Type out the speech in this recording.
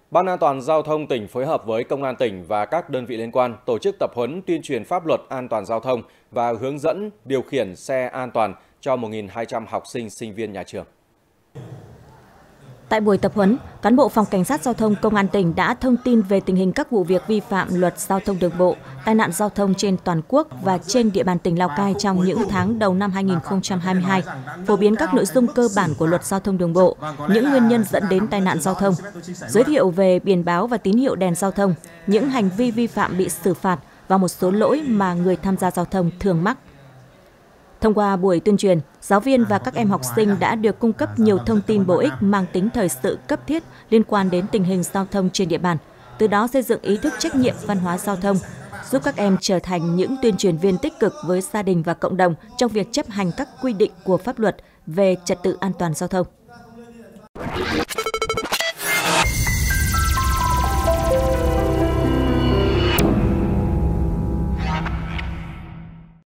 Ban An toàn giao thông tỉnh phối hợp với Công an tỉnh và các đơn vị liên quan tổ chức tập huấn tuyên truyền pháp luật an toàn giao thông và hướng dẫn điều khiển xe an toàn cho 1.200 học sinh, sinh viên nhà trường. Tại buổi tập huấn, cán bộ Phòng Cảnh sát Giao thông Công an tỉnh đã thông tin về tình hình các vụ việc vi phạm luật giao thông đường bộ, tai nạn giao thông trên toàn quốc và trên địa bàn tỉnh Lào Cai trong những tháng đầu năm 2022, phổ biến các nội dung cơ bản của luật giao thông đường bộ, những nguyên nhân dẫn đến tai nạn giao thông, giới thiệu về biển báo và tín hiệu đèn giao thông, những hành vi vi phạm bị xử phạt và một số lỗi mà người tham gia giao thông thường mắc. Thông qua buổi tuyên truyền, giáo viên và các em học sinh đã được cung cấp nhiều thông tin bổ ích mang tính thời sự cấp thiết liên quan đến tình hình giao thông trên địa bàn, từ đó xây dựng ý thức trách nhiệm văn hóa giao thông, giúp các em trở thành những tuyên truyền viên tích cực với gia đình và cộng đồng trong việc chấp hành các quy định của pháp luật về trật tự an toàn giao thông.